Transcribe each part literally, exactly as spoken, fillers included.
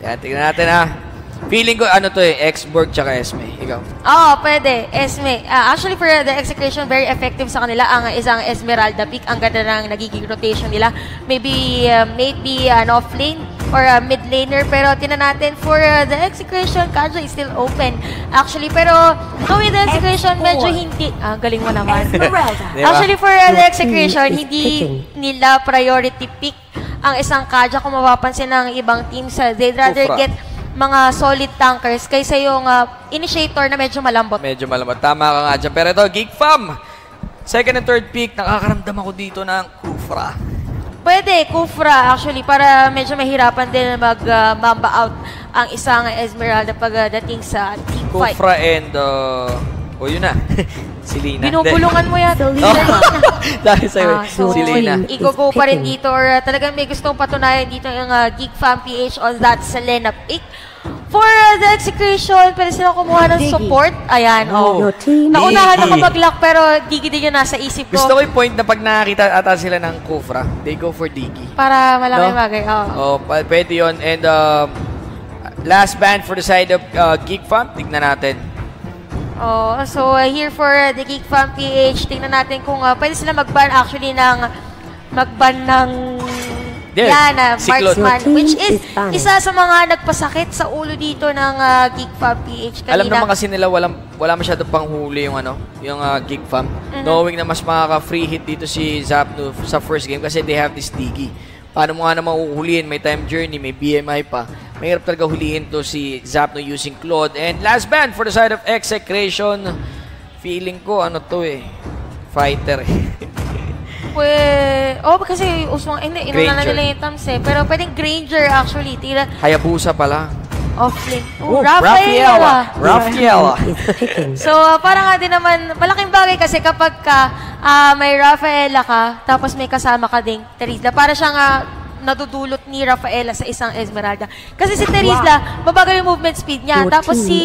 Kaya tingnan natin ha. Feeling ko ano to eh, X-Borg tsaka Esme. Ikaw? Oo, oh, pwede. Esme. Uh, actually, for the execution, very effective sa kanila ang isang Esmeralda pick. Ang ganda ng nagiging rotation nila. Maybe, uh, maybe an uh, off-lane or a mid laner. Pero tinan natin for uh, the execution, Kaja is still open. Actually, pero going the execution, medyo hindi... Ah, galing mo naman. Actually, for uh, the execution, hindi nila priority pick ang isang Kaja. Kung mapapansin ng ibang teams, uh, they'd rather Kufra. get mga solid tankers kaysa yung uh, initiator na medyo malambot. Medyo malambot. Tama ka nga dyan. Pero ito, Geek Fam. Second and third pick, nakakaramdam ako dito ng Kufra. Pwede, Kufra actually, para medyo mahirapan din mag-mamba uh, out ang isang Esmeralda pagdating uh, sa team fight. Kufra and, uh, oh yun na, si Lina. Binubulungan mo yan. Dahil sa'yo, uh, so, si Lina. Igo-go pa rin dito or uh, talagang may gustong patunayan dito yung uh, Geek Fam P H on that Selena pick. For uh, the execution, pwede sila kumuha ng support. Ayan, oh. Naunahan ako mag-lock pero Digi din yung nasa isip ko. Gusto ko yung point na pag nakakita ata sila ng Kufra, they go for Digi. Para malaki no? bagay, oo. Oh, pwede yun. And um, last band for the side of uh, Geek Fam, tignan natin. Oh, so uh, here for uh, the Geek Fam P H, tingnan natin kung uh, pwede sila mag-ban actually ng mag-ban ng There, yan, uh, marksman, which is, is isa sa mga nagpasakit sa ulo dito ng uh, Geek Fam P H kanina. Alam naman kasi nila walang, wala masyado pang huli yung ano, yung uh, Geek Fam. Mm-hmm. Knowing na mas makaka-free hit dito si Zapno sa first game kasi they have this Digi. Paano mo nga naman uhulihin? May time journey, may B M I pa. Mahirap talaga hulihin to si Zapno using Claude. And last band for the side of Execration. Feeling ko, ano to eh, fighter eh. Pwede, oh, kasi uswang, hindi, inuna na nila yung thumbs eh. Pero pwedeng Granger actually. Tira. Hayabusa pala. Off-lane. Oh, oh Rafaela. Rafaela. So, uh, parang nga din naman, malaking bagay kasi kapag ka, uh, may Rafaela ka, tapos may kasama ka ding Terizla. Para siyang uh, nadudulot ni Rafaela sa isang Esmeralda. Kasi si Terizla, mabagal yung movement speed niya. Tapos si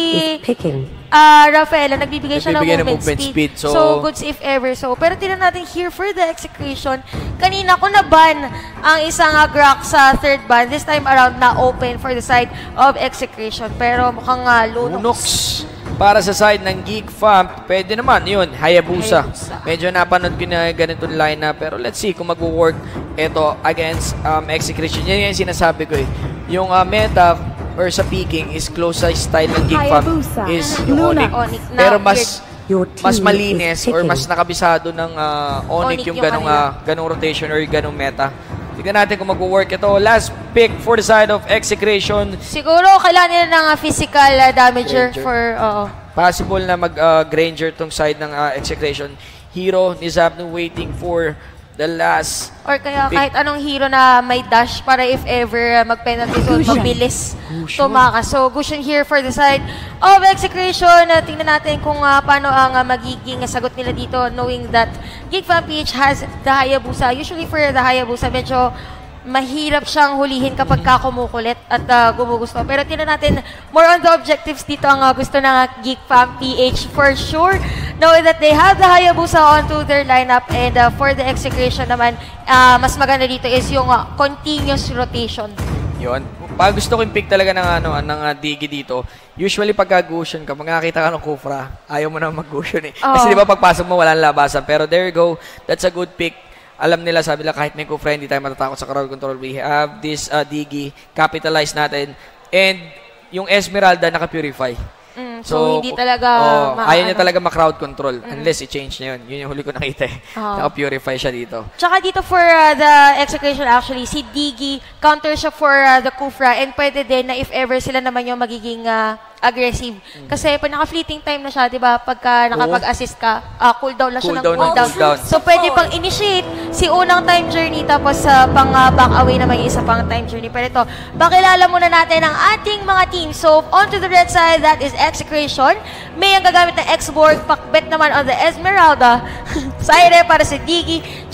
uh, Rafaela, nagbibigay siya ng movement, movement speed. speed. So, so, goods if ever. So, pero tinan natin here for the execution. Kanina ko na-ban ang isang uh, Grok sa third ban. This time around na open for the side of execution. Pero mukhang uh, Lunox. Lunox. Para sa side ng Geek Fam, pwede naman, yun, Hayabusa. Hayabusa. Medyo napanood ko na ganitong line-up, pero let's see kung mag-work ito against um, Execution. Yan yung sinasabi ko eh. Yung uh, meta or sa peaking is close sa style ng Geek Fam is yung Onyx. Onyx. Pero mas mas malinis or mas nakabisado ng uh, Onyx yung, yung ganong, uh, ganong rotation or ganong meta. Tignan natin kung mag-work ito. Last pick for the side of Execration. Siguro kailangan nila ng uh, physical uh, damager Granger. for... Uh, Possible na mag-Granger uh, tong side ng uh, Execration. Hero ni Zapno waiting for the last or kaya pick. Kahit anong hero na may dash para if ever uh, mag-penalty zone, mabilis tumakas. So, Gusion here for the side of Execration. Uh, tingnan natin kung uh, paano ang uh, magiging sagot nila dito knowing that Geek Fam P H has the Hayabusa. Usually for the Hayabusa, medyo mahirap siyang hulihin kapag ka kumukulit at uh, gumugusto. Pero tingnan natin more on the objectives dito ang uh, gusto ng uh, Geek Fam P H for sure. Knowing that they have the Hayabusa onto their lineup and uh, for the Execution naman, uh, mas maganda dito is yung uh, continuous rotation. Yun. Pag gusto ko yung pick talaga ng, ano, ng uh, Digi dito, usually pagka Gusion ka, pag nakakita ka ng Kufra, ayaw mo na mag-Gusion eh. Oh. Kasi di ba pagpasok mo, walang labasan. Pero there you go. That's a good pick. Alam nila, sabi nila, kahit may Kufra, hindi tayo matatakot sa crowd control. We have this uh, Digi, capitalize natin. And yung Esmeralda, naka-purify. Mm, so, so, hindi talaga... Oh, ayaw niya talaga ma-crowd control. Mm. Unless i-change niya yun. Yun yung huli ko nakita eh. Oh. Naka-purify siya dito. Tsaka dito for uh, the Execution actually, si Digi, counter siya for uh, the Kufra. And pwede din na if ever sila naman yung magiging... Uh, aggressive. Mm. Kasi pag naka-fleeting time na siya, di ba, pagka nakapag-assist ka, uh, cooldown na siya cool ng down cooldown. Cool down. So, pwede pang initiate si unang time journey, tapos uh, pang uh, back away naman yung isa pang time journey. Pero ito, pakilala muna natin ang ating mga team. So, onto the red side, that is Execration. May ang gagamit ng X-Borg, pakbet naman on the Esmeralda. Saire para si Digi. Tsaka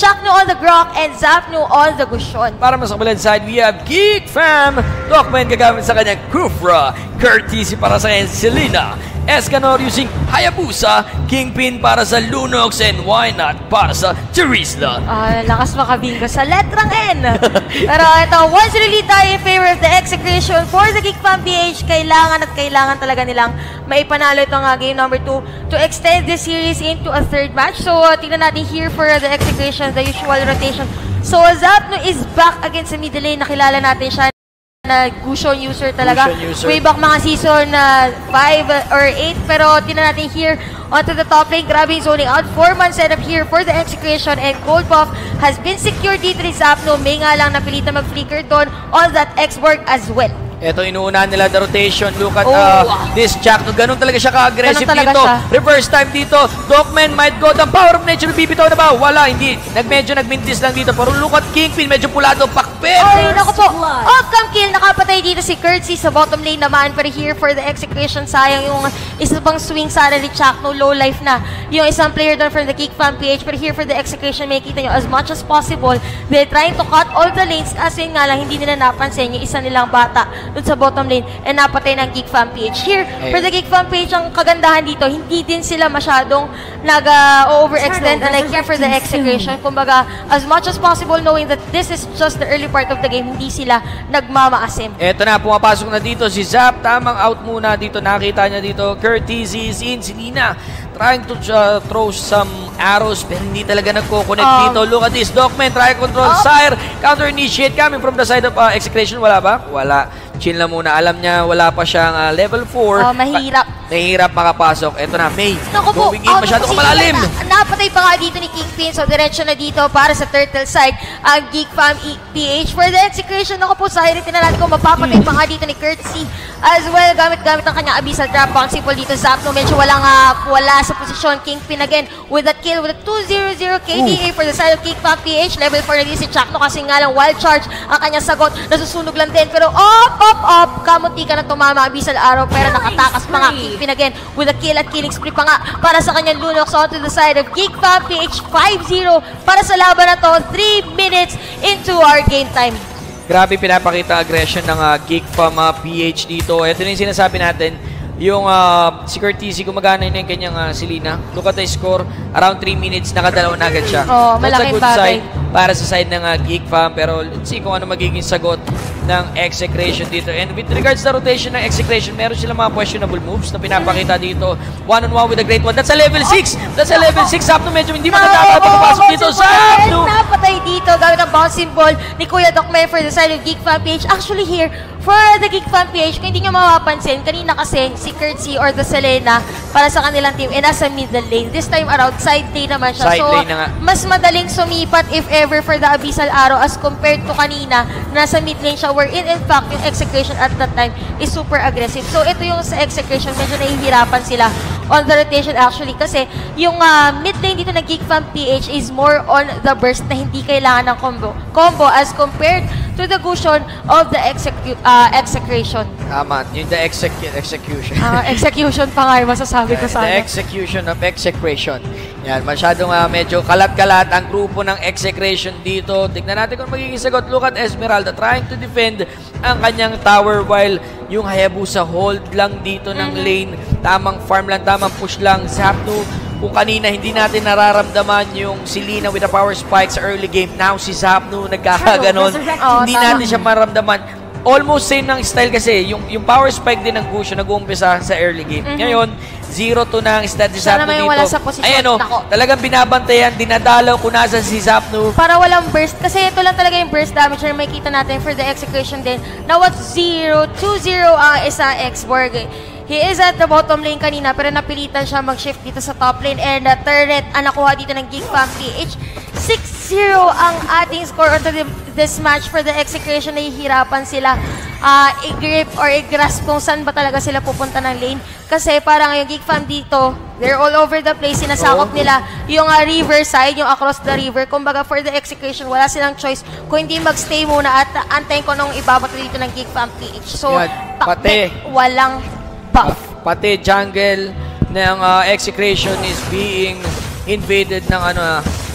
Chakno on the Grok, and Zapno on the Gushon. Para mas kabilang side, we have Geek Fam. Dokmen gagamit sa kanyang Kufra. Courtesy para sa kanyang Selena. Escanor using Hayabusa. Kingpin para sa Lunox. And why not para sa Terizla. Ah, lakas makabingo sa letrang N. Pero ito, once really tayo in favor of the execution for the Geek Fam P H, kailangan at kailangan talaga nilang maipanalo itong uh, game number two to extend this series into a third match. So, uh, tingnan natin here for the execution, the usual rotation. So, Zapno is back against sa middle lane. Nakilala natin siya na Gushon user talaga. Gushon user. Way back mga season uh, five or eight. Pero tingnan natin here onto the top lane. Grabe yung zoning out. four-man setup here for the execution. And Gold Buff has been secured dito ni Zapno. May nga lang napilitan mag-flicker doon on that X-Borg as well. Ito, inuunahan nila the rotation. Look at Oh. uh, this Chakno. Ganun talaga siya ka-aggressive Ganun talaga dito. siya. Reverse time dito. Dokmen might go down. Power of nature. Bibitaw na ba? Wala, hindi. Nag, medyo nagmintis lang dito. Pero look at Kingpin. Medyo pulado. Pakpet. Ay, naku po. Off-cam kill. Nakapatay dito si Curtsy sa bottom lane naman. Pero here for the execution, sayang yung isa pang swing sana ni Chakno. Low life na. Yung isang player doon from the Geek Fam P H. Pero here for the execution, may kita nyo as much as possible. They're trying to cut all the lanes. Kasi nga lang, hindi nila napansin yung isa nilang bata doon sa bottom lane. And napatay ng Geek Fam P H. Here, Ayun. for the Geek Fam P H, ang kagandahan dito, hindi din sila masyadong nag-overextend. Uh, and like here for the execution, kumbaga, as much as possible knowing that this is just the early part of the game, hindi sila nagmamaasim. Eto na, pumapasok na dito si Zap. Tamang out muna dito. Nakita niya dito. Courtesy is in. Si Nina trying to uh, throw some arrows pero hindi talaga nagko-connect Um, dito. Look at this. Dokmen try control. Oh. Sire. Counter initiate coming from the side of uh, execution. Wala ba? Wala. Chill na muna. Alam niya wala pa siyang uh, level four. Oh, mahirap. Pa- mahirap makapasok. Eto na, May. Naku po, Going in. out Masyado of ka malalim. position. Na, napatay pa nga dito ni Kingpin. So, diretso na dito para sa turtle side. Ang Geek Fam E P H. For the execution, naku po, Siren, tinalan ko, mapapatay pa nga dito ni Curtsy. As well, gamit-gamit ang kanyang Abyssal Trap. Bouncy ball dito, Zapno. Medyo walang, uh, wala sa posisyon. Kingpin again with that kill with a two hundred K D A for the side of Geek Fam P H. Level four na din si Chakno kasi nga lang wild charge ang kanyang sagot. Nasusunog lang din. Pero up, up, up. Kamunti ka na tumama Abyssal Arrow. Pero nakatakas pa nga Kingpin again with a kill at killing spree pa nga para sa kanyang Lunox onto the side of Geek Fam P H. five zero para sa laban na to. three minutes into our game time. Grabe pinapakita aggression ng uh, Geek Fam uh, P H dito. Ito na yung sinasabi natin. Yung uh, si Courtesy, gumagana na yung kanyang uh, Selena. Look at the score. Around three minutes, nakadalawa na agad siya. Oh, That's a malaking good bagay. sign para sa side ng uh, Geek Fam. Pero let's see kung ano magiging sagot ng execration dito. And with regards sa rotation ng execration, meron silang mga questionable moves na pinapakita dito. One-on-one with a great one. That's a level six! That's a level six! Zapno medyo hindi maganda papasok dito. Zapno! Napatay dito gamit ang bouncing ball ni Kuya Dokmen for the side of Geek Fam P H. Actually here, for the Geek Fam P H, kung hindi nyo mapapansin, kanina kasi si Curtsy or the Selena para sa kanilang team ay nasa middle lane. This time around, side lane naman siya. Side so, lane na nga. mas madaling sumipat if ever for the Abyssal Arrow as compared to kanina, nasa mid lane siya wherein in fact yung execution at that time is super aggressive. So ito yung sa execution, medyo nahihirapan sila on the rotation actually kasi yung uh, mid lane dito ng Geek Fam P H is more on the burst na hindi kailangan ng combo combo as compared to the Gushon of the execu uh, execution. Tama, yung the execu execution. Uh, execution pa nga yung masasabi ko The sana. execution of execration. Yan, masyadong uh, medyo kalat-kalat ang grupo ng execration dito. Tignan natin kung magiging sagot. Look at Esmeralda trying to defend ang kanyang tower while yung Hayabusa hold lang dito ng Mm-hmm. lane. Tamang farm lang, tamang push lang. Zapno, kung kanina hindi natin nararamdaman yung si Lina with the power spike sa early game. Now si Zapno nagkakaganon. Oh, hindi tama. natin siya maramdaman. Almost same ng style kasi. Yung, yung power spike din ng Gushon nag-uumpisa sa early game. Mhm. Ngayon, zero to na ang stat ni Sana Zapno may dito. wala sa posisyon. Ayan o, Nako. talagang binabantayan, dinadalaw kung nasa si Zapno. Para walang burst. Kasi ito lang talaga yung burst damage na may kita natin for the execution din. Now what's zero? two zero ang isa X-Borg. He is at the bottom lane kanina pero napilitan siya mag-shift dito sa top lane and uh, turret ang nakuha dito ng Geek Fam P H. six zero ang ating score onto the, this match for the execution. Nahihirapan sila uh, i-grip or i-grasp kung saan ba talaga sila pupunta ng lane. Kasi parang yung Geek Fam dito, they're all over the place. Sinasakop Oo. nila yung uh, river side, yung across the river. Kumbaga for the execution, wala silang choice kung hindi magstay muna at uh, antayin ko nung ibabato dito ng Geek Fam P H. So, Yan, pati. pakbe, walang buff. Pati jungle ng uh, execration is being invaded ng ano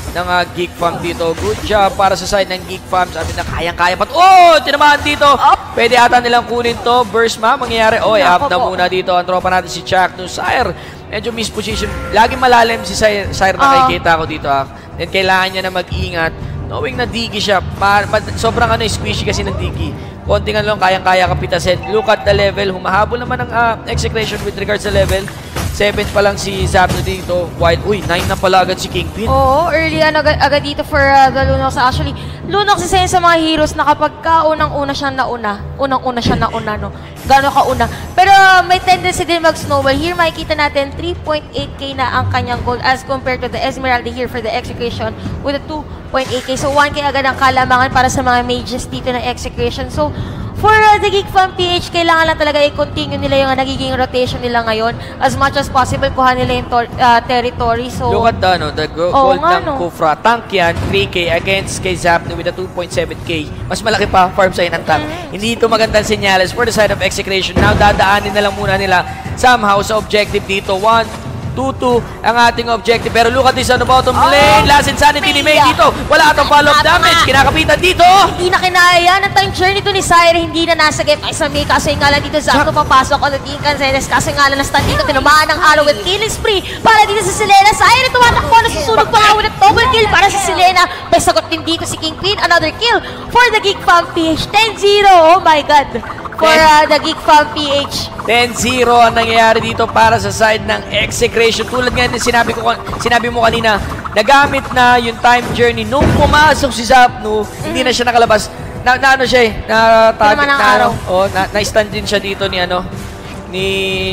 ng uh, Geek Fam dito. Good job para sa side ng Geek Fam. Sabi na kayang-kaya pa. Oh! Tinamaan dito. Pwede ata nilang kunin to. Burst ma, mangyayari. Oh, up na muna dito. Ang tropa natin si Chuck no Sire. Medyo misposition. Lagi malalim si Sire, Sire na nakikita ko dito. Ah. Then kailangan niya na mag-ingat. Knowing na Diggy siya. Ma ma sobrang ano, squishy kasi ng Diggy. Konting ano lang, kayang-kaya kapitasin. Look at the level. Humahabol naman ang uh, execution with regards sa level. seven pa lang si Zapno dito. While, uy, nine na pala agad si Kingpin. Oo, early ano, agad, agad dito for uh, the Lunox. Actually, Lunox isa yun sa mga heroes na kapag ka unang-una siya nauna, unang-una siya nauna, no? Gano'n ka una. Pero uh, may tendency din mag-snowball. Here, makikita natin three point eight K na ang kanyang gold as compared to the Esmeralda here for the execution with a two point eight K. So, one K agad ang kalamangan para sa mga mages dito na execution. So, for uh, the Geek Fam P H, kailangan lang talaga i-continue nila yung uh, nagiging rotation nila ngayon. As much as possible, kuha nila yung uh, territory. So, look at the, no, the go oh, gold nga, ng no? Kufra. Tank yan, three K against kay Zapno with a two point seven K. Mas malaki pa farm side ng tank. Mm. Hindi ito magandang senyales for the side of execution. Now, dadaanin na lang muna nila somehow sa objective dito. one, two two ang ating objective. Pero look at this on the bottom oh, lane. Last insanity ni May dito. Wala atong follow-up damage. Kinakapitan dito. Hindi na kinaya ng time journey to ni Sire. Hindi na nasagip ay sa May. Kasi nga lang dito Zapno papasok on the team Canceles. Kasi nga lang na-stand dito. Tinamaan ng arrow with killing spree para dito sa Selena. Sire tumatakbo na susunod pa nga with a double kill para sa Selena. May sagot din dito si Kingpin. Another kill for the Geek Fam P H. ten zero. Oh my God. For uh, the Geek Fam P H. ten zero ang nangyayari dito para sa side ng execration. Tulad nga ng sinabi, ko, sinabi mo kanina, nagamit na yung time journey. Nung pumasok si Zapno, mm-hmm. hindi na siya nakalabas. Na, na ano siya eh, na target na, araw. Oh, na, na-stand din siya dito ni ano, ni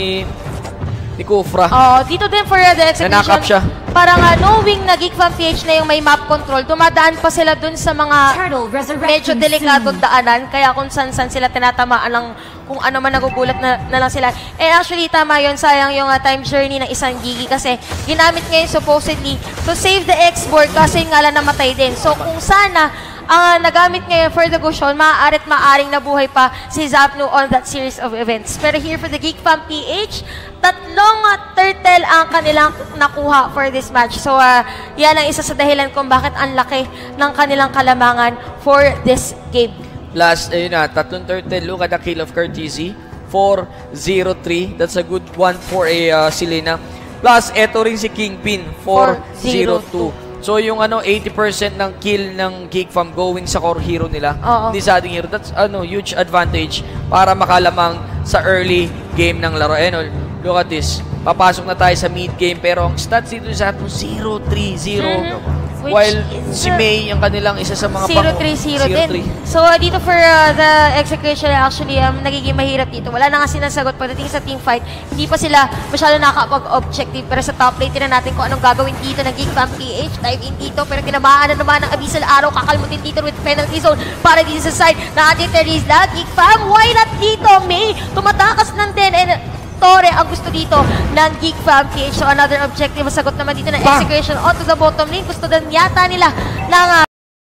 ni Kufra. Oh, dito din for uh, the execution. Na-knock up siya. Parang uh, knowing na Geek Fam P H na yung may map control, dumadaan pa sila dun sa mga medyo delikadong daanan. Kaya kung san-san sila tinatamaan lang kung ano man nagugulat na, na lang sila. And actually, tama yun. Sayang yung uh, time journey ng isang Gigi kasi ginamit ngayon supposedly to save the export kasi nga lang namatay din. So kung sana ang uh, nagamit ngayon for the Gushon, maaarit maaring nabuhay pa si Zapno on that series of events. Pero here for the Geek Fam P H, tatlong uh, turtle ang kanilang nakuha for this match. So, uh, yan ang isa sa dahilan kung bakit ang laki ng kanilang kalamangan for this game. Last, ayun na, tatlong turtle. Look at the kill of Courtesy. four zero three. That's a good one for a uh, Selena. Plus, eto rin si Kingpin. four zero two. So, yung ano, eighty percent ng kill ng Geek Fam going sa core hero nila. Oo. Hindi sa ating hero. That's ano, huge advantage para makalamang sa early game ng laro. Eh, no, look at this. Papasok na tayo sa mid game pero ang stats dito sa atin zero three zero. Mm-hmm. While si May ang kanilang isa sa mga zero three zero din. So, uh, dito for uh, the execution, actually, um, nagiging mahirap dito. Wala na nga sinasagot pagdating sa team fight. Hindi pa sila masyado nakakapag-objective. Pero sa top lane, tinan natin kung anong gagawin dito ng Geek Fam P H. Dive in dito, pero tinamaan na naman ng Abyssal Arrow. Kakalmutin dito with penalty zone para dito sa side na ating Terizla. Geek Fam, why not dito? May tumatakas ng din and Torre ang gusto dito ng Geek Fam P H. So another objective, masagot naman dito ng execution onto the bottom lane. Gusto din yata nila ng uh,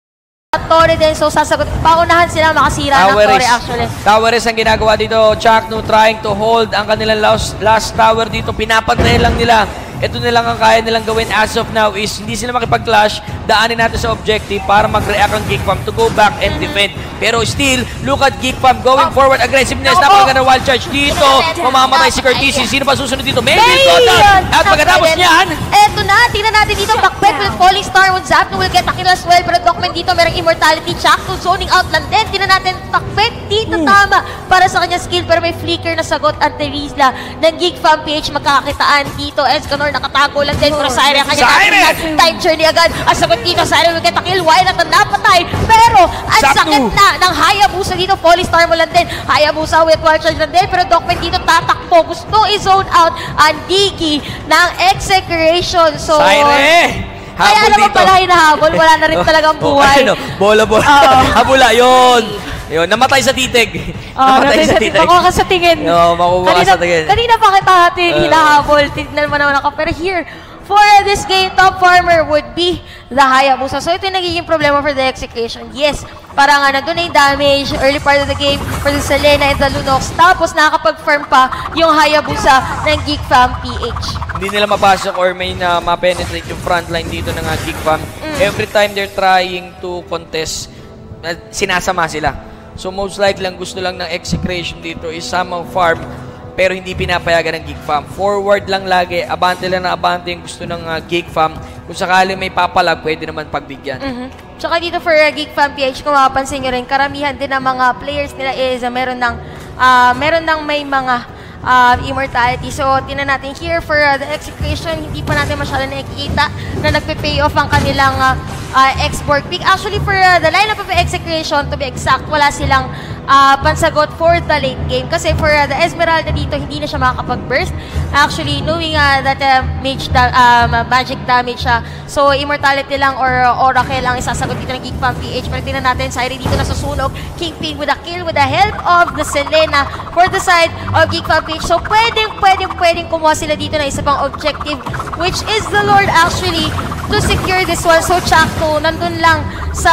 Torre din. So sasagot, paunahan sila makasira ng Torre actually. Tower is ang ginagawa dito. Chakno trying to hold ang kanilang last, last tower dito. Pinapantay lang nila. Ito na lang ang kaya nilang gawin as of now is hindi sila makipag-clash. Daanin natin sa objective para mag-react ang Geek Fam to go back and defend. Pero still, look at Geek Fam going forward. Aggressiveness. Napakaganda wild charge dito. Mamamatay si Courtesy. Sino pa susunod dito? Maybe Kodan. At pagkatapos niyan, eto na. Tingnan natin dito. Backped with Falling Star. With Zapno will get a kill as well. Pero document dito. Merong immortality. Chakno zoning out lang din. Tingnan natin. Backped dito. Tama. Para sa kanya skill. Pero may flicker na sagot ang Terizla ng Geek Fam P H. Magkakakitaan dito. Escanor nakatago lang din. Pero Sire ang kanya natin. Time journey agad. Ang sagot dito. Sire will get a kill. Why not ang napatay? Pero ang sakit na ng Hayabusa dito. Falling Star mo lang din. Hayabusa with wild charge lang din. Pero document dito tatakbo. Gusto i-zone out ang Diggy ng execution. So, Sire! Kaya naman pala hinahabol. Wala na rin talagang buhay. Oh, ano? Bola-bola. Habula. Yun. Yun. Namatay sa titig. Oh, namatay sa titig. Makuha ka sa tingin. Oo, makuha ka sa tingin. Kanina pa kita natin hinahabol. Tignan mo naman ako. Pero here, for this game, top farmer would be the Hayabusa. So ito yung nagiging problema for the execution. Yes, parang nga nandun na yung damage, early part of the game for the Selena and the Lunox. Tapos nakakapag-farm pa yung Hayabusa ng Geek Fam P H. Hindi nila mapasok or may na ma-penetrate yung frontline dito ng uh, Geek Fam. Mm. Every time they're trying to contest, uh, sinasama sila. So most likely lang gusto lang ng execution dito is somehow farm pero hindi pinapayagan ng Geek Fam. Forward lang lagi, abante lang na abante yung gusto ng uh, Geek Fam. Kung sakali may papalag, pwede naman pagbigyan. Mm-hmm. Tsaka dito for uh, Geek Fam P H, kung mapapansin nyo rin, karamihan din ng mga players nila is uh, meron ng, uh, meron ng may mga uh, immortality. So, tinan natin here for uh, the execution, hindi pa natin masyado nakikita na nagpe-pay off ang kanilang uh, uh, export pick. Actually, for uh, the lineup of execution, to be exact, wala silang Uh, pansagot for the late game. Kasi for uh, the Esmeralda dito, hindi na siya makakapag-burst. Actually, knowing uh, that uh, mage da um, magic damage siya. So, immortality lang or uh, oracle lang isasagot dito ng Geek Fam P H. Pero tingnan natin, Syrie dito nasusunog. Kingpin with a kill with the help of the Selena for the side of Geek Fam P H. So, pwedeng, pwedeng, pwedeng kumuha sila dito na isa pang objective, which is the Lord actually to secure this one. So, Chakto, nandun lang sa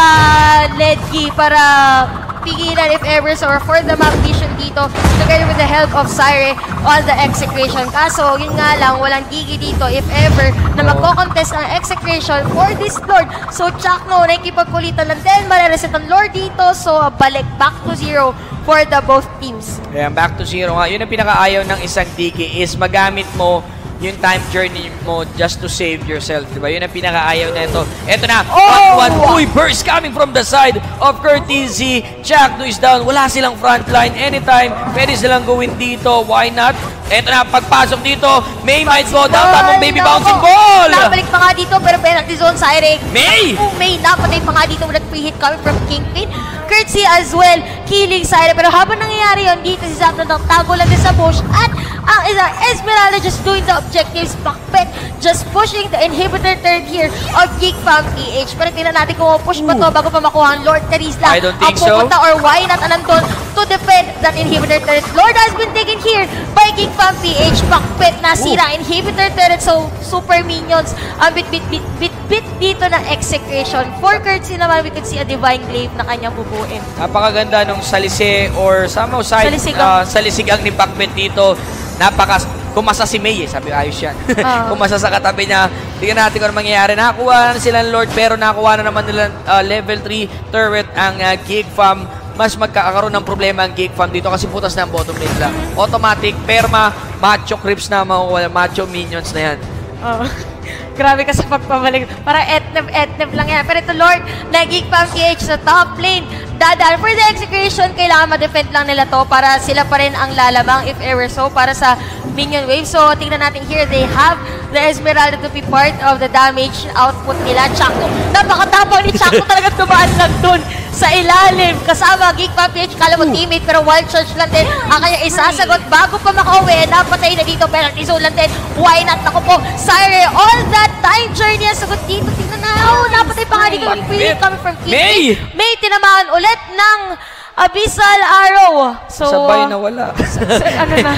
Ledgi para pigilan if ever, so for the map vision dito together with the help of Syrie on the execution. Kaso yun nga lang, walang gigi dito if ever na magko-contest ng execution for this Lord. So Chakno, nakikipagkulitan lang din, marereset ang Lord dito, so balik back to zero for the both teams. Kaya back to zero nga, yun ang pinakaayaw ng isang D K is magamit mo yung time journey mo just to save yourself, diba? Yun ang pinakaayaw na ito. Ito na, one one. Oh! Uy, burst coming from the side of Courtesy. Chakno is down. Wala silang frontline. Anytime, pwede silang gawin dito. Why not? Ito na, pagpasok dito, May might go down. Tamang baby bouncing ball! Nabalik pa nga dito, pero penalty zone, Syrie. May! Oh, May, napatay pa nga dito with that free hit coming from Kingpin. Courtesy as well, killing Syrie. Pero habang nangyayari yun, dito si Zapno ng tago lang din sa bush. At ang isang Esmeralda just doing the objectives. Backpet just pushing the inhibitor third here of Geek Fam P H. Pero tingnan natin kung push pa to bago pa makuha ang Lord Carisla. I don't think so. Pupunta or why not anandun to defend that inhibitor turret. Lord has been taken here by Geek Fam P H. Backpet nasira inhibitor turret. So super minions ang bit bit bit bit bit dito ng execution. For Courtesy naman, we could see a divine glaive na kanyang bubuin. Napakaganda nung salise or somehow side salisigang, uh, salisigang ni Backpet dito. Napaka kumasa si May eh. Sabi, ayos yan. Uh. Kumasa sa katabi niya. Tingnan natin kung ano mangyayari. Nakakuha na sila ng Lord, pero nakakuha na naman nila uh, level three turret ang uh, Geek Fam. Mas magkakaroon ng problema ang Geek Fam dito kasi putas na ang bottom lane lang. Automatic, perma, macho creeps na makukuha. Macho minions na yan. Oh. Grabe ka sa pagpabalik. Parang etnev-etnev lang yan. Pero ito, Lord, na Geek Fam P H sa top lane. Dadal for the execution, kailangan ma-defend lang nila to para sila pa rin ang lalamang if ever so para sa minion wave. So, tingnan natin here, they have the Esmeralda to be part of the damage output nila. Chakno, napakatapang ni Chakno talaga tumaan lang dun sa ilalim. Kasama Geek Fam P H, kala mo teammate, pero wild charge lang din ang kanyang isasagot bago pa makauwi. Napatay na dito, penalty zone lang din. Why not? Ako po, Syrie, all that time journey ang sagot dito. Tingnan na, oh, napatay pa nga dito. Coming from King. May! May tinamaan ulit ng Abyssal Arrow. So, sabay na wala. sa, sa, ano na?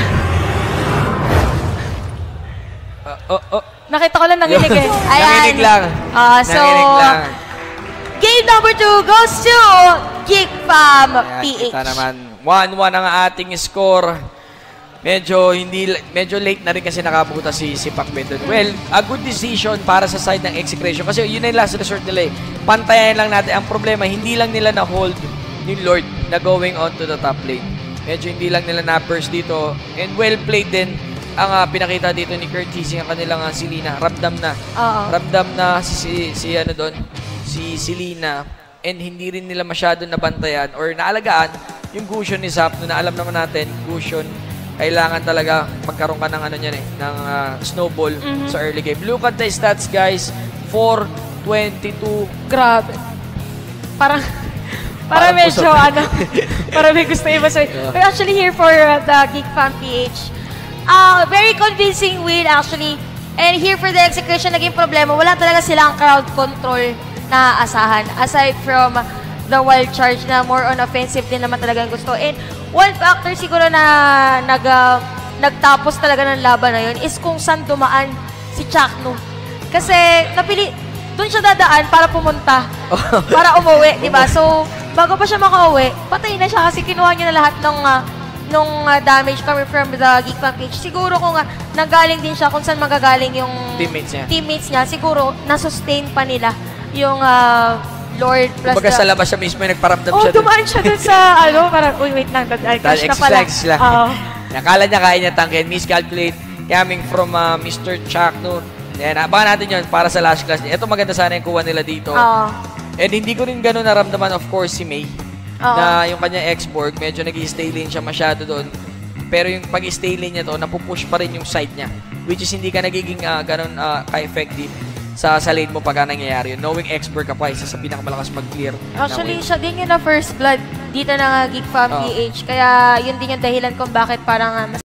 Uh, oh, oh. Nakita ko lang nanginig eh. Ayan. Nanginig lang. Uh, so, nanginig lang. Game number two goes to Geek Fam Ayan, P H. kita naman. one one ang ating score. Medyo hindi medyo late na rin kasi nakabuta si si Pacman doon. Well, a good decision para sa side ng execution kasi yun na yung last resort nila eh. Pantayan lang natin. Ang problema, hindi lang nila na-hold yung Lord na going on to the top lane. Medyo hindi lang nila na-burst dito. And well played din ang uh, pinakita dito ni Courtesy ang kanilang uh, Selena. Ramdam na. Uh-oh. Ramdam na si, si, si ano doon, si Selena. And hindi rin nila masyado nabantayan or naalagaan yung Gusion ni Zapno na alam naman natin, Gusion kailangan talaga magkaroon ka ng ano niyan eh, ng uh, snowball mm-hmm. sa early game. Look at the stats, guys. four twenty-two. Grabe. Parang, parang medyo, ano, parang may gusto iba sa yeah. We're actually here for uh, the Geek Fam P H. Uh, very convincing win, actually. And here for the execution, naging problema. Wala talaga silang crowd control na asahan. Aside from the wild charge na more on offensive din naman talagang gusto. And one factor siguro na nag, uh, nagtapos talaga ng laban na yun is kung saan dumaan si Chakno. Kasi napili, doon siya dadaan para pumunta. Para umuwi, di ba? So, bago pa siya makauwi, patay na siya kasi kinuha niya na lahat ng uh, nung uh, damage coming from the Geek Fan page. Siguro kung uh, nanggaling din siya kung saan magagaling yung teammates niya, teammates niya siguro nasustain pa nila yung uh, Lord plus kumbaga the... sa labas siya mismo yung nagparamdam oh, siya. Oh, dumaan siya dun sa, ano, parang, uy, wait lang, crush na pala. Exercise lang. Oo. Nakala niya kaya niya tangkin. Miscalculate coming from uh, Mister Chuck, no? Yan, abangan natin yun para sa last class. Ito maganda sana yung kuha nila dito. Oo. And hindi ko rin gano'n naramdaman, of course, si May. Oo. Na yung kanya X-Borg, medyo nag-i-stay lane siya masyado doon. Pero yung pag-stay lane niya to, napupush pa rin yung side niya. Which is hindi ka nagiging uh, gano'n uh, ka-effective sa, sa lane mo pagka nangyayari yun. Knowing X-Borg ka pa, isa sa pinakamalakas mag-clear. Actually, siya din yung na first blood dito ng uh, Geek Fam oh. P H. Kaya yun din yung dahilan kung bakit parang uh,